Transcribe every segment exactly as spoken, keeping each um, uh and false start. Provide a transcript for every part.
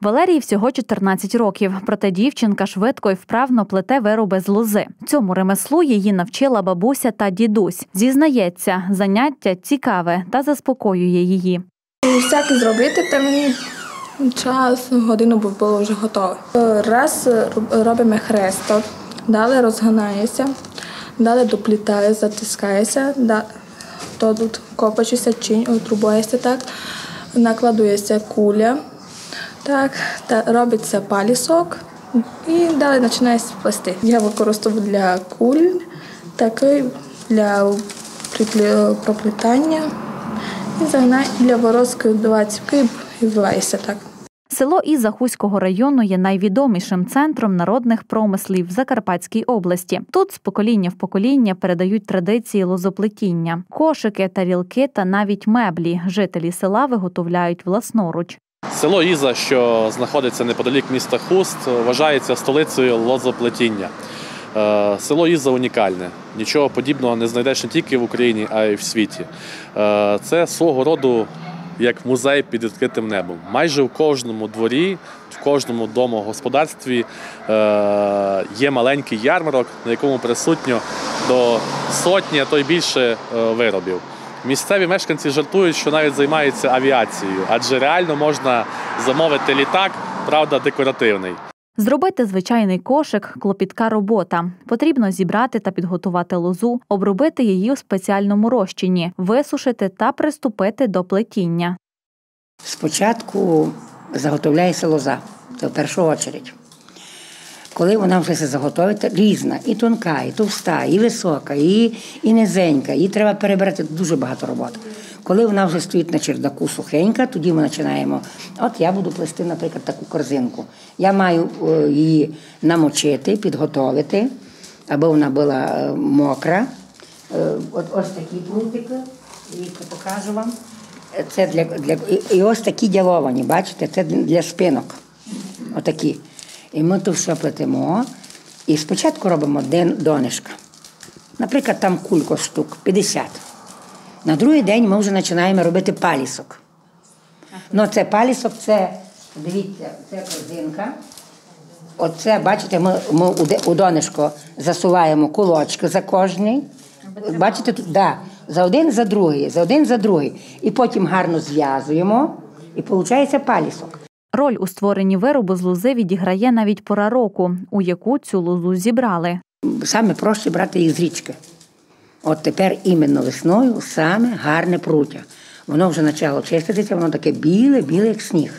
Валерії всього чотирнадцять років, проте дівчинка швидко і вправно плете вироби з лози. Цьому ремеслу її навчила бабуся та дідусь. Зізнається, заняття цікаве та заспокоює її. Всяке зробити, та мені час, годину було вже готове. Раз робимо хресток, далі розгинається, далі доплітає, затискається, то тут копачиться, чинь, трубується так, накладується куля. Так, та робиться палісок і далі починає плести. Я використовую для куль, такий для проплітання і загинаю для ворозки два ціпки і вбивається так. Село Іза Хуського району є найвідомішим центром народних промислів в Закарпатській області. Тут з покоління в покоління передають традиції лозоплетіння. Кошики, тарілки та навіть меблі жителі села виготовляють власноруч. Село Іза, що знаходиться неподалік міста Хуст, вважається столицею лозоплетіння. Село Іза унікальне. Нічого подібного не знайдеш не тільки в Україні, а й в світі. Це свого роду як музей під відкритим небом. Майже в кожному дворі, в кожному домогосподарстві є маленький ярмарок, на якому присутньо до сотні, а то й більше виробів. Місцеві мешканці жартують, що навіть займаються авіацією, адже реально можна замовити літак, правда, декоративний. Зробити звичайний кошик – клопітка робота. Потрібно зібрати та підготувати лозу, обробити її у спеціальному розчині, висушити та приступити до плетіння. Спочатку заготовляється лоза, це в першу чергу. Коли вона вже все заготовить, різна, і тонка, і товста, і висока, і, і низенька, її треба перебирати, дуже багато роботи. Коли вона вже стоїть на чердаку сухенька, тоді ми починаємо, от я буду плести, наприклад, таку корзинку. Я маю її намочити, підготовити, аби вона була мокра. От ось такі прутики, покажу вам. Це для, для, і ось такі діловані, бачите, це для спинок, отакі. І ми тут все плетемо, і спочатку робимо донишка. Наприклад, там кулько штук, п'ятдесят. На другий день ми вже починаємо робити палісок. Ну, це палісок, це, дивіться, це корзинка. Оце, бачите, ми, ми у донишко засуваємо кулочки за кожний. Бачите, тут, да, за один, за другий, за один, за другий. І потім гарно зв'язуємо, і виходить палісок. Роль у створенні виробу з лози відіграє навіть пора року, у яку цю лозу зібрали. Саме проще брати їх з річки. От тепер іменно весною саме гарне пруття. Воно вже почало чиститися, воно таке біле, біле, як сніг.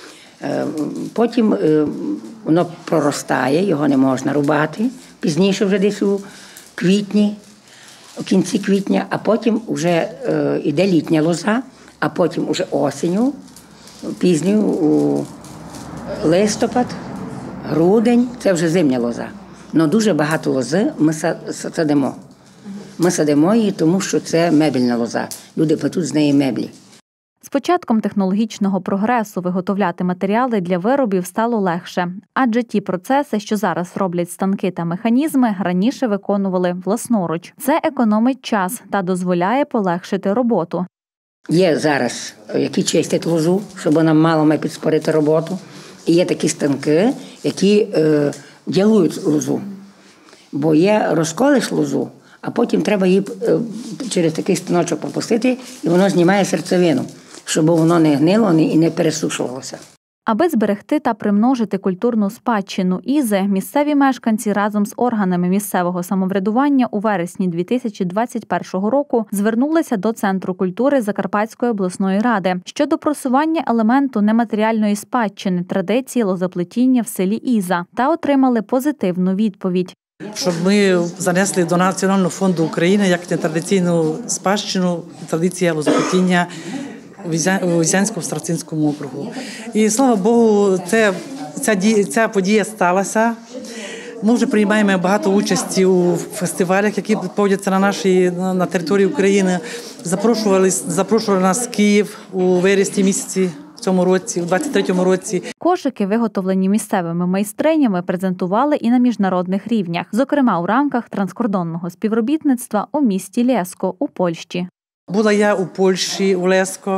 Потім воно проростає, його не можна рубати. Пізніше вже десь у квітні, у кінці квітня, а потім вже йде літня лоза, а потім вже осінню, пізню у листопад, грудень, це вже зимня лоза. Але дуже багато лози ми садимо. Ми садимо її, тому що це мебельна лоза. Люди плетуть з неї меблі. З початком технологічного прогресу виготовляти матеріали для виробів стало легше. Адже ті процеси, що зараз роблять станки та механізми, раніше виконували власноруч. Це економить час та дозволяє полегшити роботу. Є зараз, які чистять лозу, щоб вона мала підспорити роботу. І є такі станки, які е, ділують лозу. Бо є розколиш лозу, а потім треба її е, через такий станочок пропустити, і воно знімає серцевину, щоб воно не гнило і не пересушувалося. Аби зберегти та примножити культурну спадщину Ізи, місцеві мешканці разом з органами місцевого самоврядування у вересні дві тисячі двадцять першого року звернулися до Центру культури Закарпатської обласної ради щодо просування елементу нематеріальної спадщини традиції лозоплетіння в селі Іза та отримали позитивну відповідь. Щоб ми занесли до Національного фонду України як нетрадиційну спадщину традиція лозоплетіння у Ізянсько-Страцинському округу. І, слава Богу, це, ця, ця подія сталася. Ми вже приймаємо багато участі у фестивалях, які проводяться на нашій, на території України. Запрошували, запрошували нас в Київ у вересні місяці в цьому році, у двадцять третьому році. Кошики, виготовлені місцевими майстринями, презентували і на міжнародних рівнях, зокрема у рамках транскордонного співробітництва у місті Лєско у Польщі. Була я у Польщі, у Лєско.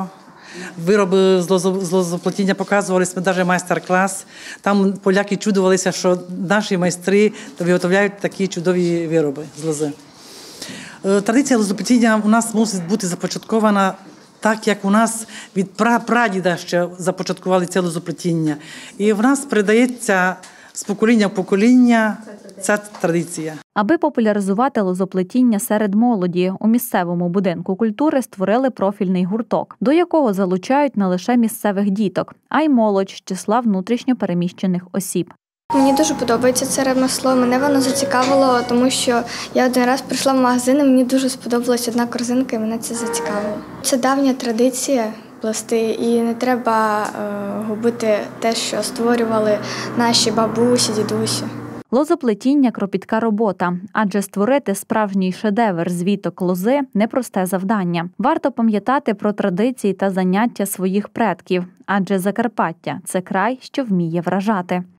вироби з лозо- з лозоплетіння показувалися, ми навіть майстер-клас. Там поляки чудувалися, що наші майстри виготовляють такі чудові вироби з лози. Е, Традиція лозоплетіння у нас мусить бути започаткована так, як у нас від пра-прадіда ще започаткували це лозоплетіння. І в нас передається з покоління в покоління ця традиція. Аби популяризувати лозоплетіння серед молоді, у місцевому будинку культури створили профільний гурток, до якого залучають не лише місцевих діток, а й молодь з числа внутрішньо переміщених осіб. Мені дуже подобається це ремесло. Мене воно зацікавило, тому що я один раз прийшла в магазин, і мені дуже сподобалась одна корзинка, і мене це зацікавило. Це давня традиція плести, і не треба е, губити те, що створювали наші бабусі, дідусі. Лозоплетіння – кропітка робота, адже створити справжній шедевр з віток лози – непросте завдання. Варто пам'ятати про традиції та заняття своїх предків, адже Закарпаття – це край, що вміє вражати.